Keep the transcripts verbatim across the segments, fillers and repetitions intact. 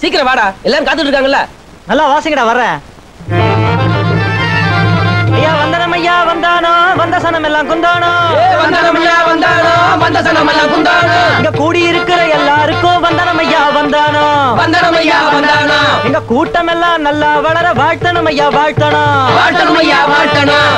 சீக்கிரம் வாடா, எல்லாரும் காத்துட்டு இருக்காங்கல்ல. நல்லா வாசிங்கடா, வர்றேன். ஐயா வந்தனம், ஐயா வந்தானோ, வந்த சனம் எல்லாம் குந்தானோ. வந்தனம் ஐயா வந்தானோ, வந்த சனம் எல்லாம் குந்தானோ. இங்க கூடி இருக்கிற எல்லாருக்கும் வந்தனம் ஐயா வந்தானோ, வந்தனம் ஐயா வந்தானோ. எங்க கூட்டம் எல்லாம் நல்லா வளர வாழ்த்தணும் ஐயா, வாழ்த்தணும், வாழ்த்தணும் ஐயா, வாழ்த்தணும்.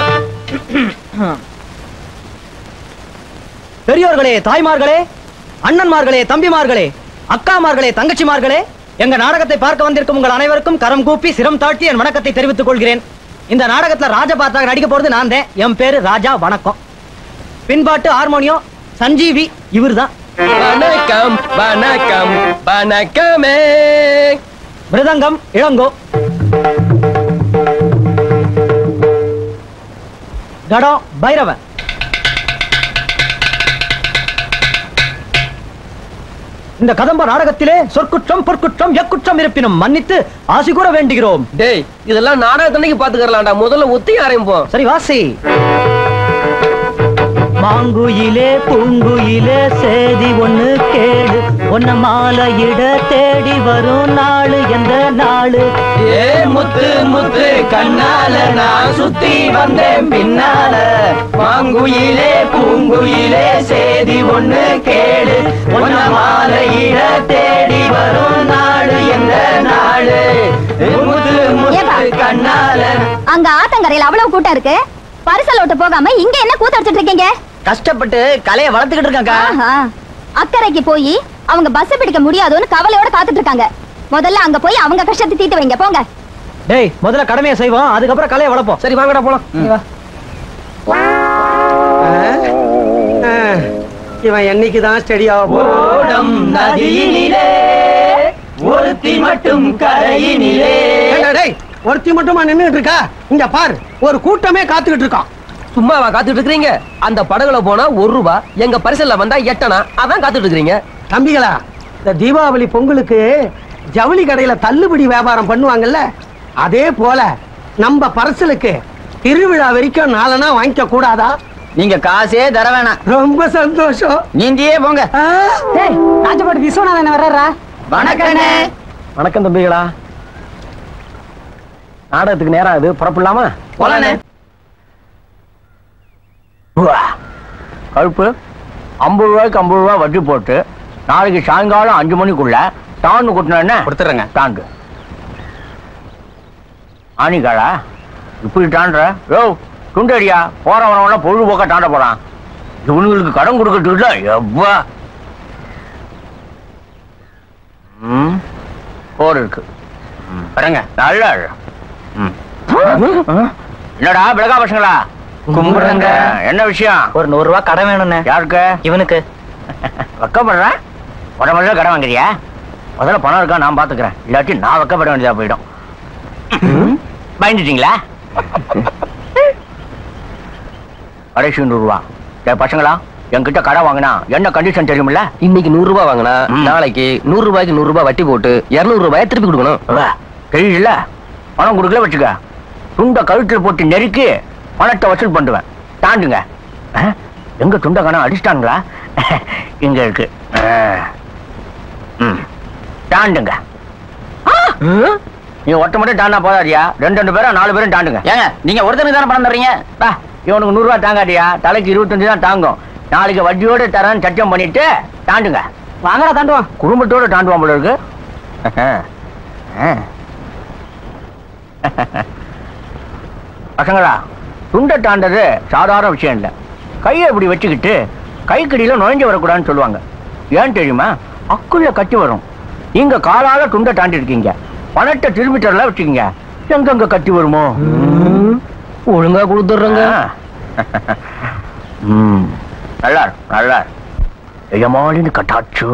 பெரியோர்களே, தாய்மார்களே, அண்ணன்மார்களே, தம்பிமார்களே, அக்காமார்களே, தங்கச்சிமார்களே, எங்க நாடகத்தை பார்க்க வந்திருக்கும் உங்கள் அனைவருக்கும் கரம் கூப்பி சிரம் தாழ்த்தி என் வணக்கத்தை தெரிவித்துக் கொள்கிறேன். இந்த நாடகத்துல ராஜா பார்த்தாக நடிக்க போறது நான் தான். என் பேரு ராஜா. வணக்கம். பின்பாட்டு ஹார்மோனியம் சஞ்சீவி இவர்தான். வணக்கம் வணக்கம் வணக்கமே. மிருதங்கம் இளங்கோ. கடம் பைரவன். இந்த கதம்ப நாடகத்திலே சொற்குற்றம் பொற்குற்றம் எக்குற்றம் இருப்பினும் மன்னித்து ஆசி கூற வேண்டுகிறோம். டேய், இதெல்லாம் நாடகத்தன்னைக்கு பாத்துக்கறலாம்டா. முதல்ல ஒத்தி ஆரம்பிப்போம். சரி வாசி. மாங்குயிலே பூங்குயிலே சேதி ஒண்ணு கேடு, ஒன்ன மாலையிட தேடி வரும் நாளு எந்த நாளு. ஏ முத்து முத்து கண்ணால நான் சுத்தி வந்தேன் பின்னால. மாங்குயிலே பூங்குயிலே சேதி ஒண்ணு கேடு, ஒன்ன மாலையிட தேடி வரும் நாளு எந்த நாளு. முத்து முத்து கண்ணால. அங்க ஆத்தங்கரையில அவ்வளவு கூட்டம் இருக்கு, பரிசல் ஓட்ட போகாம இங்க என்ன கூத்தடிச்சிட்டு இருக்கீங்க? கஷ்டப்பட்டு கலையை வளர்த்துக்கிட்டு இருக்காங்க. அக்கறைக்கு போய் அவங்க பஸ் பிடிக்க முடியாதுன்னு கவலையோட காத்துட்டு இருக்காங்க. முதல்ல அங்க போய் அவங்க கஷ்டத்தை தீர்த்து வைங்க, போங்க. டேய், முதல்ல கடமையை செய்வோம், அதுக்கப்புறம் கலையை வளர்ப்போம். சரி வாங்கடா போலாம். இவன் என்னைக்குதான் ஸ்டெடியா ஓடம் நதியினிலே ஒருத்தி மட்டும் கரையினிலே. ஒருத்தி மட்டுமா நின்னுட்டு இருக்கா? இங்க பாரு, ஒரு கூட்டமே காத்துக்கிட்டு இருக்கான். சும்மாவா காத்துட்டு இருக்கீங்க? அந்த படகுல போனா ஒரு ரூபா, எங்க பரிசல்ல வந்தா எட்டனா. அதான் காத்துட்டு இருக்கீங்க. தம்பிகளா, இந்த தீபாவளி பொங்கலுக்கு ஜவுளி கடையில தள்ளுபடி வியாபாரம் பண்ணுவாங்கல்ல, அதே போல நம்ம பரிசலுக்கு திருவிழா வரைக்கும் நாலனா வாங்கிக்க கூடாதா? நீங்க காசே தர வேணாம். ரொம்ப சந்தோஷம். நீந்தியே போங்க. ராஜபாட்டு விஸ்வநாதன் வர்றாரா? வணக்கம். வணக்கம் தம்பிகளா. நாடகத்துக்கு நேரம் அது, புறப்படலாமா? போலானே. கழுப்பு ஐம்பது ரூபாய்க்கு ஐம்பது ரூபாய் வட்டி போட்டு நாளைக்கு சாயங்காலம் அஞ்சு மணிக்குள்ள டாண்டு கொட்டினா கொடுத்துறேங்க. டாண்டு ஆணிக்காடா இப்படி டாண்டுற? யோ துண்டடியா, போற வரவெல்லாம் பொழுதுபோக்க டாண்ட போறான். இவனுங்களுக்கு கடன் கொடுக்கறதுல எவ்வா ம் போர் இருக்கு. பாருங்க நல்லா. என்னடா பிளகா பசங்களா கும்பிடுங்க. என்ன விஷயம்? ஒரு நூறு ரூபாய் கடன் வேணும்னு. யாருக்கு? இவனுக்கு. வெக்கப்படுற? உடம்புல கடன் வாங்குறியா? முதல்ல பணம் இருக்கா நான் பாத்துக்கிறேன், இல்லாட்டி நான் வெக்கப்பட வேண்டியதா போயிடும். பயந்துட்டீங்களா? கடைசி நூறு ரூபா. பசங்களா, என்கிட்ட கடன் வாங்கினா என்ன கண்டிஷன் தெரியுமில்ல? இன்னைக்கு நூறு ரூபாய் வாங்கினா நாளைக்கு நூறு ரூபாய்க்கு நூறு ரூபாய் வட்டி போட்டு இருநூறு ரூபாய் திருப்பி கொடுக்கணும். தெரியல, பணம் கொடுக்கல வச்சுக்க, துண்ட கழுத்தில் போட்டு நெருக்கி பணத்தை வசூல் பண்ணுவேன். தாண்டுங்க. எங்க துண்ட கணம் அடிச்சிட்டாங்களா? இங்க இருக்கு. தாண்டுங்க. நீங்க ஒட்ட மட்டும் தாண்டா போதாதியா, ரெண்டு ரெண்டு பேரும் நாலு பேரும் தாண்டுங்க. ஏங்க, நீங்க ஒருத்தனுக்கு தானே பணம் தர்றீங்க? இவனுக்கு நூறு ரூபாய் தாங்காதியா, தலைக்கு இருபத்தஞ்சு தான் தாங்கும். நாளைக்கு வட்டியோட தரேன்னு சத்தியம் பண்ணிட்டு தாண்டுங்க. வாங்கடா தாண்டுவான். குடும்பத்தோட தாண்டுவான் போல இருக்கு. பசங்களா, துண்டை தாண்டது சாதாரண விஷயம் இல்லை. கையை இப்படி வச்சுக்கிட்டு கைக்கடியில நுழைஞ்சு வரக்கூடாதுன்னு சொல்லுவாங்க. ஏன் தெரியுமா? அக்குள்ள கட்டி வரும். நீங்க காலால துண்டை தாண்டி இருக்கீங்க, பணத்தை திரும்பி தரல வச்சுக்கீங்க, எங்கெங்க கட்டி வருமோ? ஒழுங்கா கொடுத்துடுறங்க. நல்லா நல்லா எஜமாலின்னு கட்டாச்சு.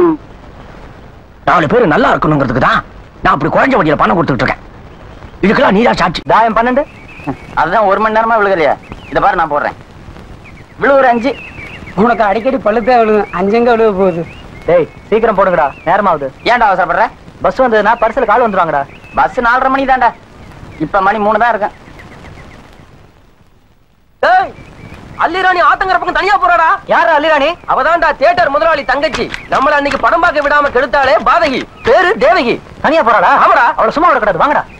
நாலு பேர் நல்லா இருக்கணுங்கிறதுக்கு தான் நான் அப்படி குறைஞ்ச வட்டியில பணம் கொடுத்துட்டு இருக்கேன். இதுக்கெல்லாம் நீதான் சாட்சி. தாயம் பன்னெண்டு. அதுதான் ஒரு மணி நேரமா விழுகலையா? இத பாரு, நான் போடுறேன். விழுவுற அஞ்சு. உனக்கு அடிக்கடி பழுத்தே விழுகும், அஞ்சங்க விழுக போகுது. டேய், சீக்கிரம் போடுங்கடா, நேரமாகுது. ஏன்டா அவசரப்படுற? பஸ் வந்ததுன்னா பரிசல் கால் வந்துருவாங்கடா. பஸ் நாலரை மணி தான்டா, இப்ப மணி மூணு தான் இருக்கேன். அல்லிராணி ஆத்தங்கர பக்கம் தனியா போறாடா. யாரு அல்லிராணி? அவதான்டா தியேட்டர் முதலாளி தங்கச்சி. நம்மள அன்னைக்கு படம் பார்க்க விடாம கெடுத்தாலே பாதகி. பேரு தேவகி. தனியா போறாடா? ஆமாடா. அவளை சும்மா விட கூடாது, வாங்கடா.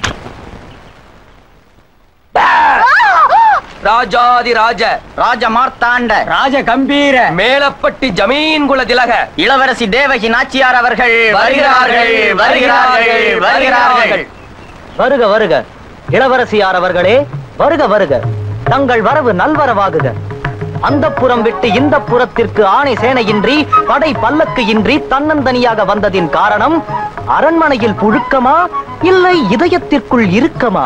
ராஜாதி ராஜ ராஜ மார்த்தாண்ட ராஜ கம்பீர மேலப்பட்டி ஜமீன் குல திலக இளவரசி தேவகி நாச்சியார் அவர்கள் வருகிறார்கள், வருகிறார்கள், வருகிறார்கள். வருக வருக இளவரசியார் அவர்களே, வருக வருக. தங்கள் வரவு நல்வரவாகுக. அந்த புறம் விட்டு இந்த புறத்திற்கு ஆணை சேனையின்றி படை பல்லக்கு இன்றி தன்னந்தனியாக வந்ததின் காரணம் அரண்மனையில் புழுக்கமா இல்லை இதயத்திற்குள் இருக்கமா?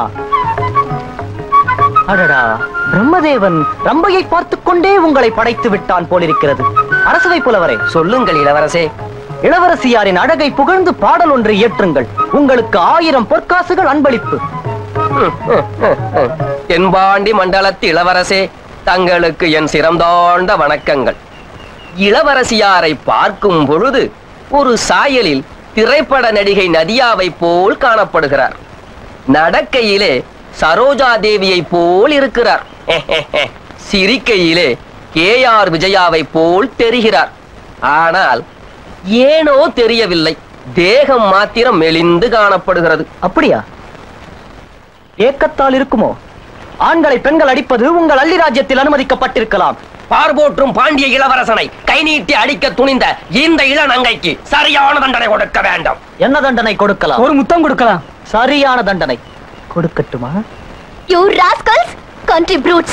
அடடா, பிரம்மதேவன் ரம்பையை பார்த்துக் கொண்டே உங்களை படைத்து விட்டான் போலிருக்கிறது. அரசவை புலவரே, சொல்லுங்கள் இளவரசே. இளவரசியாரின் அழகை புகழ்ந்து பாடல் ஒன்று இயற்றுங்கள். உங்களுக்கு ஆயிரம் பொற்காசுகள் அன்பளிப்பு. தென்பாண்டி மண்டலத்து இளவரசே, தங்களுக்கு என் சிறந்தாழ்ந்த வணக்கங்கள். இளவரசியாரை பார்க்கும் பொழுது ஒரு சாயலில் திரைப்பட நடிகை நதியாவை போல் காணப்படுகிறார். நடக்கையிலே சரோஜா தேவியை போல் இருக்கிறார். சிரிக்கையிலே கே ஆர் விஜயாவை போல் தெரிகிறார். ஆனால் ஏனோ தெரியவில்லை, தேகம் மாத்திரம் மெலிந்து காணப்படுகிறது. அப்படியா? ஏக்கத்தால் இருக்குமோ? ஆண்களை பெண்கள் அடிப்பது உங்கள் அள்ளி ராஜ்யத்தில் அனுமதிக்கப்பட்டிருக்கலாம். பார்போற்றும் பாண்டிய இளவரசனை கை நீட்டி அடிக்க துணிந்த இந்த இளநங்கைக்கு சரியான தண்டனை கொடுக்க வேண்டும். என்ன தண்டனை கொடுக்கலாம்? ஒரு முத்தம் கொடுக்கலாம். சரியான தண்டனை கொடுக்கட்டுமா? You rascals, country brutes.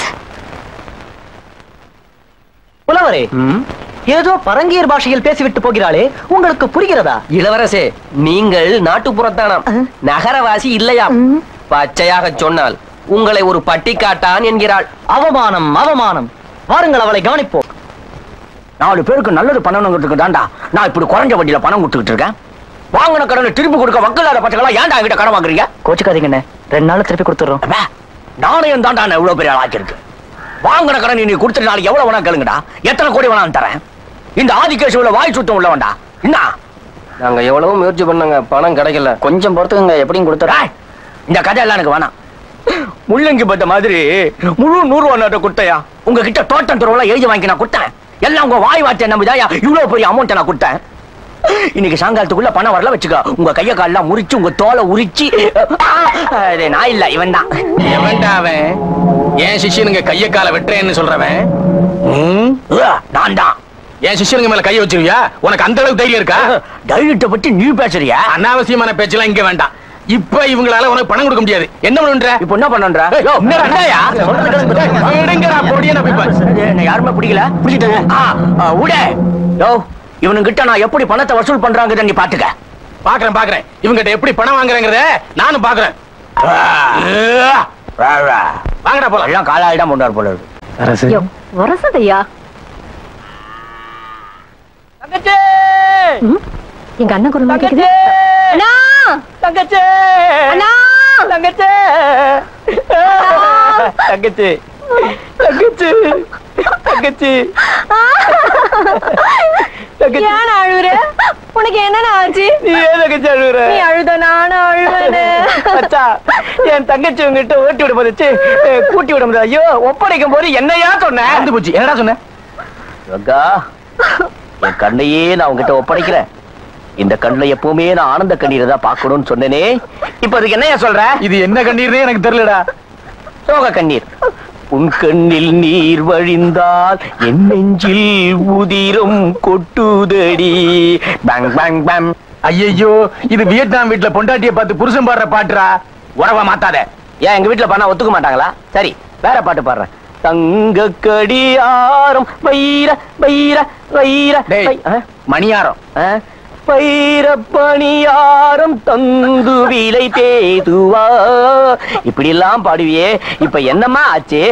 புலவரே, ஏதோ பரங்கியர் பாஷையில் பேசிவிட்டு போகிறாளே, உங்களுக்கு புரிகிறதா? இளவரசே, நீங்கள் நாட்டுப்புறத்தானாம், நகரவாசி இல்லையாம். பச்சையாக சொன்னால் உங்களை ஒரு பட்டிக்காட்டான் என்கிறாள். அவமானம், அவமானம். வாருங்கள், அவளை கவனிப்போம். நாலு பேருக்கு நல்லது பண்ணணுங்கிறதுக்கு தாண்டா நான் இப்படி குறைஞ்ச வட்டியில பணம் கொடுத்துக்கிட்டு இருக்கேன். வாங்கின கடனை திருப்பி கொடுக்க வக்கலாத பச்சைகளா ஏன்டா என்கிட்ட கடன் வாங்குறீங்க? கோச்சுக்காதீங்கண்ணே, ரெண்டு நாள் திருப்பி கொடுத்துறோம். நாணயம் தாண்டா நான் இவ்வளவு பெரிய ஆக்கிருக்கு. வாங்கின கடன் நீ கொடுத்துட்டு நாளைக்கு எவ்வளவு வேணா கேளுங்கடா, எத்தனை கோடி வேணாலும் தரேன். இந்த ஆதிகேசுல வாய் சுத்தம் உள்ளவன்டா. என்ன, நாங்க எவ்வளவு முயற்சி பண்ணாங்க, பணம் கிடைக்கல. கொஞ்சம் பொறுத்துங்க, எப்படியும் கொடுத்துறா. இந்த கதை எல்லாம் எனக்கு வேணாம். முள்ளங்கி பட்ட மாதிரி முழு நூறு ரூபா கொடுத்தையா? உங்ககிட்ட தோட்டம் துறவெல்லாம் எழுதி வாங்கி நான் கொடுத்தேன். எல்லாம் உங்க வாய் வார்த்தை நம்பிதாயா இவ்வளவு பெரிய அமௌண்ட் நான் கொடுத்தேன். இன்னைக்கு சாயங்காலத்துக்குள்ள பணம் வரல வச்சுக்க, உங்க கைய காலெல்லாம் முறிச்சு உங்க தோலை உரிச்சு. நான் இல்ல, இவன் தான். எவன்டா அவன்? என் சிஷ்யனுங்க கைய கால வெட்டுறேன்னு சொல்றவன் நான் தான். என் சிஷ்யனுங்க மேல கைய வச்சிருவியா? உனக்கு அந்த அளவுக்கு தைரியம் இருக்கா? தைரியத்தை பத்தி நீ பேசுறியா? அனாவசியமான பேச்செல்லாம் இங்க வேண்டாம். இப்ப இவங்களால உனக்கு பணம் கொடுக்க முடியாது. என்ன பண்ற? இப்ப என்ன பண்ற? யாருமே பிடிக்கல. இவனுங்கிட்ட நான் எப்படி பணத்தை வசூல் பண்றாங்க நீ பாத்துக்க. பாக்குறேன் பாக்குறேன் இவங்கிட்ட எப்படி பணம் வாங்குறேங்கிறத நானும் பாக்குறேன். வாங்கடா போலாம். எல்லாம் காலாயிடம் கொண்டாரு போல இருக்கு. வரசதையா எங்க அண்ணன் குரல் கேக்குது. அண்ணா தங்கச்சி, அண்ணா தங்கச்சி, தங்கச்சி, தங்கச்சி, தங்கச்சி, ஏன் அழுவுற? உனக்கு என்ன ஆச்சு? நீ ஏன் தங்கச்சி அழுவுற? நீ அழுத நானும் அழுவேனே. அச்சா, என் தங்கச்சி உங்ககிட்ட ஓட்டி விட போதுச்சு, கூட்டி விட முடியாது. ஐயோ, ஒப்படைக்கும் போது என்னையா சொன்ன? வந்து போச்சு. என்னடா சொன்ன? என் கண்ணையே நான் உங்ககிட்ட ஒப்படைக்கிறேன். இந்த கண்ணுல எப்பவுமே நான் ஆனந்த கண்ணீரை தான் பாக்கணும்னு சொன்னேனே, இப்ப அதுக்கு என்னையா சொல்ற? இது என்ன கண்ணீர்னே எனக்கு தெரியலடா. சோக கண்ணீர். உன் கண்ணில் நீர் வழிந்தால் என் நெஞ்சில் உதிரம் கொட்டுதடி. Bang bang bang. ஐயோ, இது வியட்நாம் வீட்டுல பொண்டாட்டிய பார்த்து புருஷன் பாடுற பாட்டுரா. உறவ மாத்தாத. ஏன் எங்க வீட்டுல பண்ணா ஒத்துக்க மாட்டாங்களா? சரி, வேற பாட்டு பாடுறேன். தங்க கடியாரம் வைர வைர வைர மணியாரம் வைர பணியாரம் தந்து விலை பேதுவா. இப்படி எல்லாம் பாடுவியே, இப்ப என்னம்மா ஆச்சு?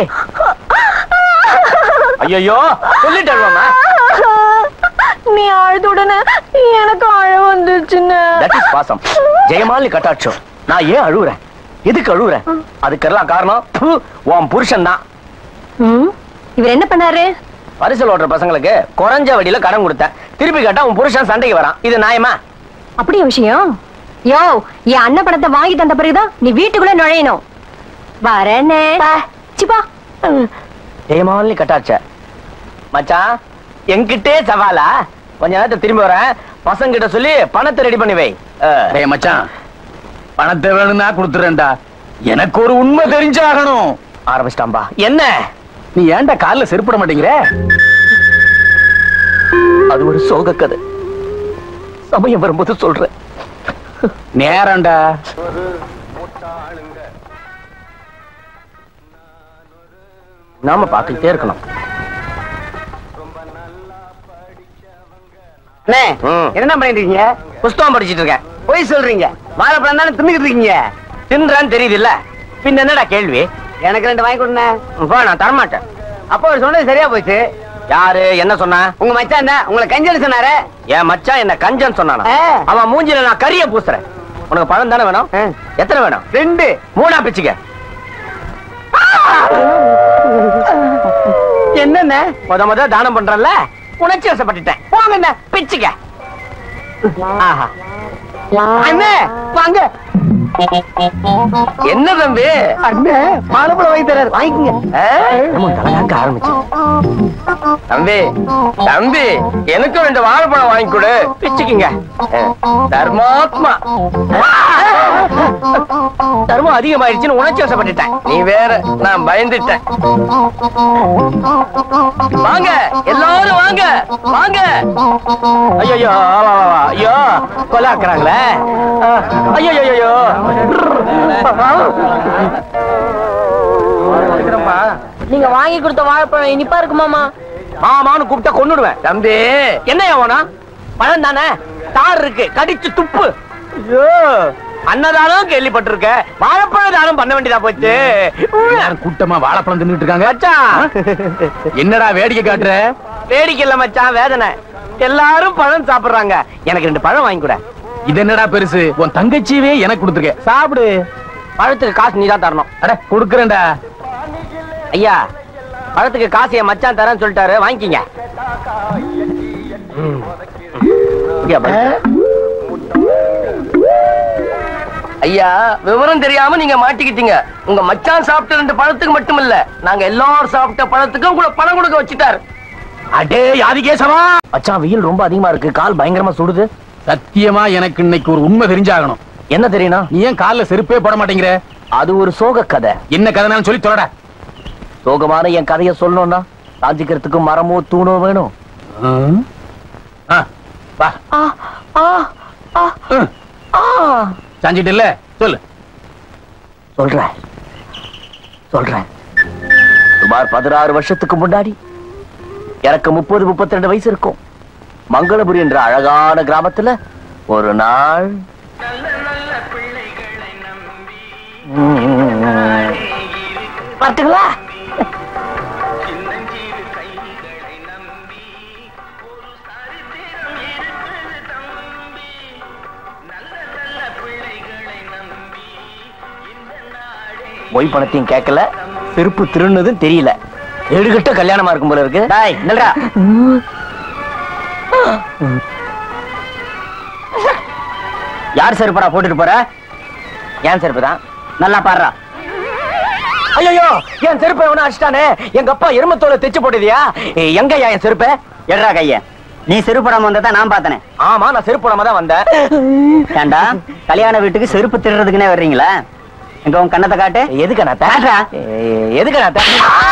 ஐயோ, சொல்லிட்டேன். நீ அழுத உடனே எனக்கு அழ வந்துச்சுன்னு. பாசம், ஜெயமாலி கட்டாட்சம். நான் ஏன் அழுவுறேன், எதுக்கு அழுவுறேன்? அதுக்கெல்லாம் காரணம் உன் புருஷன் தான். இவர் என்ன பண்ணாரு? பரிசல் ஓட்டுற பசங்களுக்கு குறைஞ்ச வட்டியில கடன் கொடுத்தேன். திருப்பி கேட்டா உன் புருஷன் சண்டைக்கு வரான். இது நியாயமா? அப்படியே விஷயம். யோ, என் அண்ணன் பணத்தை வாங்கி தந்த பிறகுதான் நீ வீட்டுக்குள்ள நுழையணும். வரனே சிப்பா. ஜெயமாலி கட்டாச்ச மச்சான் என்கிட்டே சவாலா கொஞ்ச நேரத்தை திரும்பி வரேன் பசங்க கிட்ட சொல்லி பணத்தை ரெடி பண்ணி வை. டேய் மச்சான் பணத்தை வேணும்னா கொடுத்துறேன்டா எனக்கு ஒரு உண்மை தெரிஞ்சாகணும். ஆரம்பிச்சிட்டாம்பா. என்ன நீ ஏன்டா கால்ல செருப்பிட மாட்டேங்கிற? அது ஒரு சோக கதை, சமயம் வரும்போது சொல்றேன். நேரம்டா. நாம பாத்துக்கிட்டே இருக்கணும். என்ன பண்ணிட்டு இருக்கீங்க? புஸ்தகம் படிச்சிட்டு இருக்கேன். போய் சொல்றீங்க. வாழைப்பழம் தானே தின்னுக்கிட்டு இருக்கீங்க. தின்றான்னு தெரியுது இல்ல, பின்ன என்னடா கேள்வி? எனக்கு ரெண்டு வாங்கி கொடுங்க. நான் தரமாட்டேன். அப்போ சொன்னது சரியா போச்சு. யாரு என்ன சொன்னா? உங்க மச்சான் தான் உங்களை கஞ்சன் சொன்னாரு. என் மச்சான் என்ன கஞ்சன் சொன்னானா? அவன் மூஞ்சில நான் கரிய பூசுறேன். உனக்கு பழம் தானே வேணும்? எத்தனை வேணும்? ரெண்டு. மூணா பிச்சுக்க. என்னென்ன முத முத தானம் பண்றல, உணர்ச்சி வசப்பட்டுட்டேன். போங்க என்ன பிச்சுக்க. அண்ணே வாங்க. என்ன தம்பி? அண்ணே வாழைப்பழம் வாங்கி தராரு, வாங்கிக்கங்க. தலகாக்க ஆரம்பிச்சு. தம்பி தம்பி எனக்கு ரெண்டு வாழைப்பழம் வாங்கி கொடு. பிச்சுக்குங்க. தர்மாத்மா. தர்மம் அதிகமாயிடுச்சுன்னு உணர்ச்சி வசப்பட்டுட்டேன். நீ வேற, நான் பயந்துட்டேன். வாங்க எல்லாரும் வாங்க வாங்க. ஐயோ ஐயோ கொலாக்குறாங்களே. ஐயோ ஐயோ நீங்க வாங்கி கொடுத்த வாழைப்பழம் இனிப்பா இருக்குமாமா? மாமான்னு கூப்பிட்டா கொன்னுடுவேன். தம்பி என்ன வேணா? பழம் தானே, தார் இருக்கு, கடிச்சு துப்பு. ஐயோ அன்னதானம் கேள்விப்பட்டிருக்க, வாழைப்பழம் தானம் பண்ண வேண்டியதா போச்சு. கூட்டமா வாழைப்பழம் தின்னுட்டு இருக்காங்க. மச்சான் என்னடா வேடிக்கை காட்டுற? வேடிக்கை இல்ல மச்சான், வேதனை. எல்லாரும் பழம் சாப்பிடுறாங்க, எனக்கு ரெண்டு பழம் வாங்கி கூட. இது என்னடா பெருசு? உன் தங்கச்சியவே எனக்கு கொடுத்துருக்க, சாப்பிடு. பழத்துக்கு காசு நீதான் தரணும். அட கொடுக்கறேன்டா. ஐயா பழத்துக்கு காசு என் மச்சான் தரேன்னு சொல்லிட்டாரு, வாங்கிக்கிங்க. ஐயா விவரம் தெரியாம நீங்க மாட்டிக்கிட்டீங்க. உங்க மச்சான் சாப்பிட்ட ரெண்டு பழத்துக்கு மட்டும் இல்ல, நாங்க எல்லாரும் சாப்பிட்ட பழத்துக்கும் கூட பணம் கொடுக்க வச்சுட்டாரு. அடே யாதிகேசவா, மச்சான் வெயில் ரொம்ப அதிகமா இருக்கு, கால் பயங்கரமா சுடுது. சத்தியமா எனக்கு இன்னைக்கு ஒரு உண்மை தெரிஞ்சாகணும். என்ன தெரியணும்? நீ ஏன் கால்ல செருப்பே போட மாட்டேங்கிற? அது ஒரு சோக கதை. என்ன கதைனாலும் சொல்லி தொடட. சோகமான என் கதையை சொல்லணும்னா சாஞ்சிக்கிறதுக்கு மரமோ தூணோ வேணும். சாஞ்சிட்டு இல்ல, சொல்லு. சொல்றேன் சொல்றேன் சுமார் பதினாறு வருஷத்துக்கு முன்னாடி, எனக்கு முப்பது முப்பத்தி ரெண்டு வயசு இருக்கும், மங்களபுரி என்ற அழகான கிராமத்துல ஒரு நாள் பார்த்துங்களா பொய் பணத்தையும் கேட்கல, செருப்பு திருநதும் தெரியல. எடுகிட்ட கல்யாணமா இருக்கும் போல இருக்கு. டாய் நல்லடா. யார் செருப்படா போட்டுட்டு போற? ஏன் செருப்பு தான், நல்லா பாடுறா. ஐயோ என் செருப்பை எவனா அடிச்சிட்டானே. எங்க அப்பா எருமத்தோலை தைச்சு போட்டதியா? எங்கய்யா என் செருப்பை? எட்ரா கைய. நீ செருப்படாம வந்ததா நான் பார்த்தனே. ஆமா நான் செருப்படாம தான் வந்தேன். ஏண்டா கல்யாண வீட்டுக்கு செருப்பு திருடுறதுக்குனே வர்றீங்களா? எங்க உன் கண்ணத்தை காட்டு. எது கண்ணாத்தா? எது கண்ணாத்தா?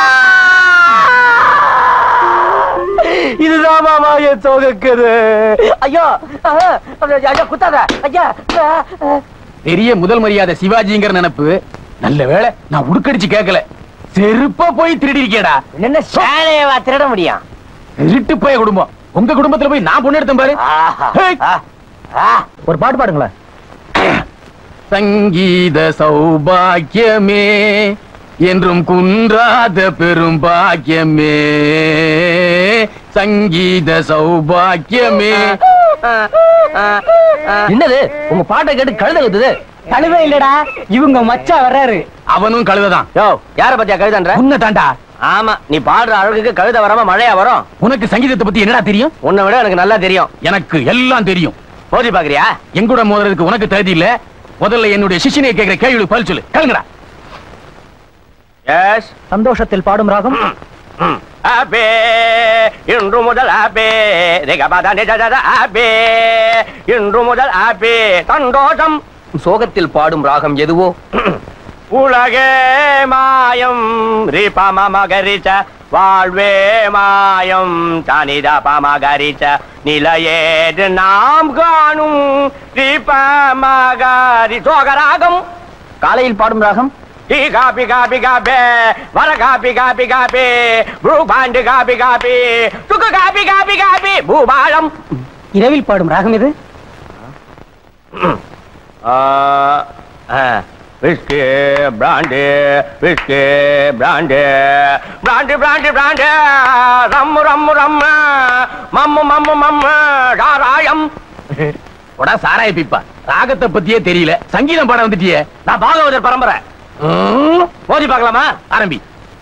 இதுதான் மாமா என் சோகக்குது. ஐயோ ஐயா குத்தாத ஐயா. பெரிய முதல் மரியாதை சிவாஜிங்கிற நினைப்பு. நல்ல வேளை நான் உடுக்கடிச்சு கேட்கல. செருப்ப போய் திருடி இருக்கேடா. என்ன சேலையவா திருட முடியும்? திருட்டு போய் குடும்பம். உங்க குடும்பத்துல போய் நான் பொண்ணு எடுத்தேன் பாரு. ஒரு பாட்டு பாடுங்களேன். சங்கீத சௌபாக்கியமே என்றும் குன்றாத பெரும் பாக்கியமே, சங்கீத சௌபாக்கியமே. என்னது உங்க பாட்டை கேட்டு கழுத கத்துது? கழுவே இல்லடா, இவங்க மச்சா வர்றாரு. அவனும் கழுததான். யோ யார பத்தியா கழுதன்ற? உன்னை தாண்டா. ஆமா நீ பாடுற அழகுக்கு கழுத வராம மழையா வரும். உனக்கு சங்கீதத்தை பத்தி என்னடா தெரியும்? உன்னை விட எனக்கு நல்லா தெரியும். எனக்கு எல்லாம் தெரியும். மோதி பாக்குறியா? எங்கூட மோதுறதுக்கு உனக்கு தகுதி இல்ல. முதல்ல என்னுடைய சிஷினை கேட்கிற கேள்விக்கு பதில் சொல்லு. கலங்கடா. எஸ். சந்தோஷத்தில் பாடும் ராகம் அபே இன்று முதல் அபே ரெகபத நிஜத அபே இன்று முதல் அபே சந்தோஷம். சோகத்தில் பாடும் ராகம் எதுவோ? உலகே மாயம் ரிபம மகரிச்ச வாழ்வே மாயம் தனித பமகரிச்ச நிலையேது நாம் காணும் ரிபமகரி சோகராகம். காலையில் பாடும் ராகம்? காபி காபி காபே வர காபி காபி காபி பூபாண்டு காபி காபி சுக காபி காபி காபி பூபாலம். இரவில் பாடும் ராகம் இது? Whisky brandy whisky brandy brandy brandy brandy rum rum rum மம்மு மம்மு மம்மு சாராயம். உடா சாராய பிப்பா, ராகத்தை பத்தியே தெரியல, சங்கீதம் பாட வந்துட்டியே. நான் பாகவதர் பரம்பரை. மோதி பார்க்கலாமா? ஆரம்பி.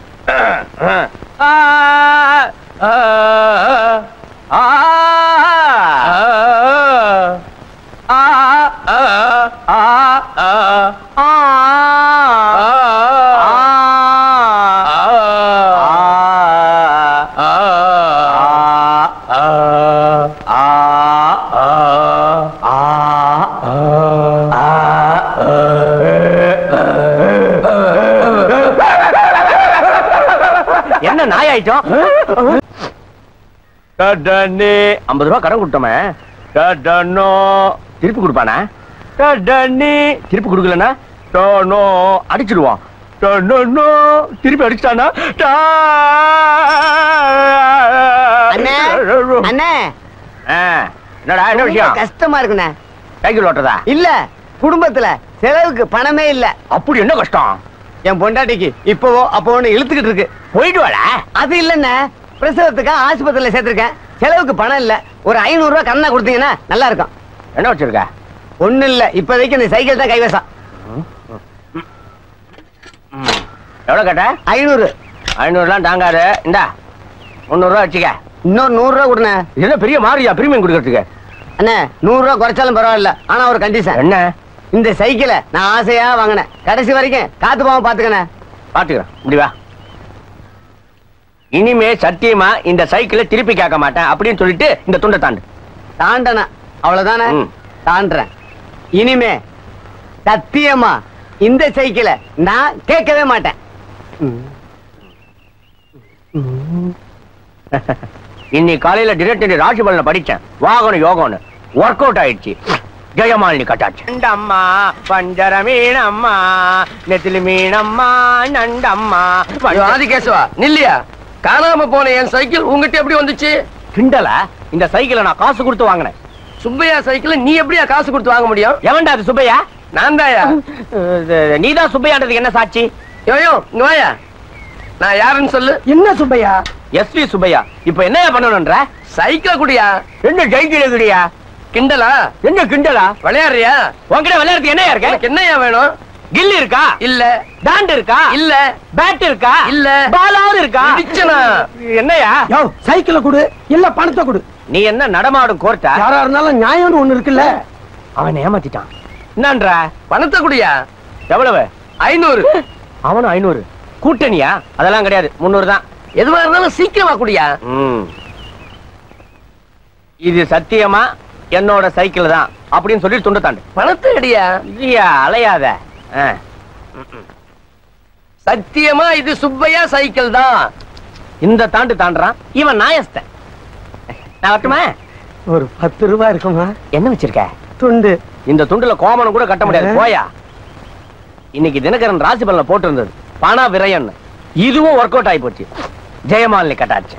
என்ன நாயாயிட்டோம்? ஐம்பது ரூபா கடன் கொடுத்தோமே, திருப்பி கொடுப்பானா? திருப்பி கொடுக்கலன்னா அடிச்சிடுவான். திருப்பி அடிச்சிட்டானா? என்னடா என்ன விஷயம்? கஷ்டமா இருக்குண்ணே. சைக்கிள் ஓட்டுறதா? இல்ல, குடும்பத்துல செலவுக்கு பணமே இல்ல. அப்படி என்ன கஷ்டம்? என் பொண்டாட்டிக்கு இப்பவோ அப்போன்னு இழுத்துக்கிட்டு இருக்கு. போயிட்டு வாடா. அது இல்லண்ணே, பிரசவத்துக்கு ஆஸ்பத்திரியில சேர்த்திருக்கேன். செலவுக்கு பணம் இல்ல. ஒரு ஐநூறு ரூபாய் கண்ணா கொடுத்தீங்கன்னா நல்லா இருக்கும். என்ன வச்சிருக்க? ஒண்ணு இல்ல, இப்போதைக்கு இந்த சைக்கிள் தான் கைவசம். எவ்வளவு கேட்ட? ஐநூறு. ஐநூறுலாம் தாங்காது. இந்தா முன்னூறு ரூபா வச்சுக்க. இன்னொரு நூறு ரூபா கொடுண்ணே. என்ன பெரிய மாறியா பிரீமியம் கொடுக்கறதுக்கு? அண்ணே, நூறு ரூபா குறைச்சாலும் பரவாயில்ல. ஆனா ஒரு கண்டிஷன். என்ன? இந்த சைக்கிளை நான் ஆசையா வாங்கினேன். கடைசி வரைக்கும் காத்து போகாம பாத்துக்கண்ணே. பாத்துக்கிறேன். இப்படி வா. இனிமே சத்தியமா இந்த சைக்கிளை திருப்பி கேட்க மாட்டேன் அப்படின்னு சொல்லிட்டு இந்த துண்டை தாண்டு. தாண்டன அவ்வளவுதானே? தாண்டறேன். இனிமே சத்தியமா இந்த சைக்கிளை நான் கேட்கவே மாட்டேன். இன்னைக்கு காலையில டிரெக்டர் ராசிபலனை படிச்சேன். வாகன யோகம்னு ஒர்க் அவுட் ஆயிடுச்சு. ஜெயமாலினி கட்டாச்சு. நண்டம்மா பஞ்சர மீனம்மா நெத்திலி மீனம்மா நண்டம்மா. ஆதிகேசவா நில்லையா? காணாம போன என் சைக்கிள் உங்ககிட்ட எப்படி வந்துச்சு? கிண்டல? இந்த சைக்கிளை நான் காசு கொடுத்து வாங்கினேன். சுப்பையா சைக்கிள் நீ எப்படியா காசு கொடுத்து வாங்க முடியும்? எவன்டா அது சுப்பையா? நான் தாயா. நீதான் சுப்பையான்றதுக்கு என்ன சாட்சி? யோயோ இங்க வாயா. நான் யாருன்னு சொல்லு. என்ன சுப்பையா? S we Subbaiah. இப்ப என்ன பண்ணணும்ன்ற? சைக்கிள குடியா. என்ன சைக்கிள் குடியா? கிண்டலா? என்ன கிண்டலா? விளையாடுறியா? உன்கிட்ட விளையாடுறது என்னையா இருக்கு? எனக்கு என்னையா வேணும்? கில்லி இருக்கா? இல்ல. டாண்ட் இருக்கா? இல்ல. பேட் இருக்கா? இல்ல. பாலாவது இருக்கா? இடிச்சனா? என்னையா? யோ, சைக்கிளை கொடு இல்ல பணத்தை கொடு. நீ என்ன நடமாடும் கோர்ட்டா? யாரா இருந்தாலும் நியாயம்னு ஒண்ணு இருக்குல்ல. அவன் ஏமாத்திட்டான். என்னன்ற? பணத்தை குடியா. எவ்வளவு? ஐநூறு. அவனும் ஐநூறு. கூட்டணியா? அதெல்லாம் கிடையாது, முன்னூறு தான். எதுவா இருந்தாலும் சீக்கிரமா குடியா. இது சத்தியமா என்னோட சைக்கிள் தான் அப்படின்னு சொல்லி துண்டு தாண்டு. பணத்தை அடியா. இல்லையா? அலையாத. சத்தியமா இது சுப்பையா சைக்கிள் தான். இந்த தாண்டு தாண்டுறான் இவன். நாயஸ்தன். நான் வரட்டுமா? ஒரு பத்து ரூபாய் இருக்குமா? என்ன வச்சிருக்க? துண்டு. இந்த துண்டுல கோமனம் கூட கட்ட முடியாது. போயா. இன்னைக்கு தினகரன் ராசி பலனை போட்டு இருந்தது பண விரயன்னு. இதுவும் ஒர்க் அவுட் ஆகி போச்சு. ஜெயமாலினி கட்டாச்சு.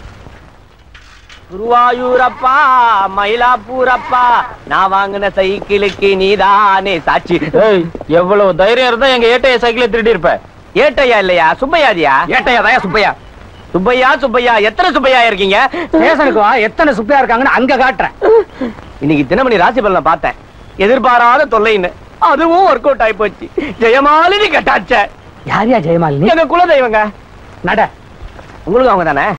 குருவாயூரப்பா மயிலாப்பூரப்பா நான் வாங்கின சைக்கிளுக்கு நீதானே சாட்சி. எவ்வளவு தைரியம் இருந்தா எங்க ஏட்டைய சைக்கிளை திருடி இருப்ப. ஏட்டையா இல்லையா? சுப்பையாதியா? ஏட்டையா தாயா சுப்பையா. சுப்பையா சுப்பையா எத்தனை சுப்பையா இருக்கீங்க? ஸ்டேஷனுக்கு வா, எத்தனை சுப்பையா இருக்காங்கன்னு அங்க காட்டுறேன். இன்னைக்கு தினமணி ராசி பலனை பார்த்தேன். எதிர்பாராத தொல்லைன்னு அதுவும் ஒர்க் அவுட் ஆகி போச்சு. ஜெயமாலினி கட்டாச்ச. யாரியா ஜெயமாலினி? எங்க குலதெய்வங்க. நட. உங்களுக்கு அவங்க தானே?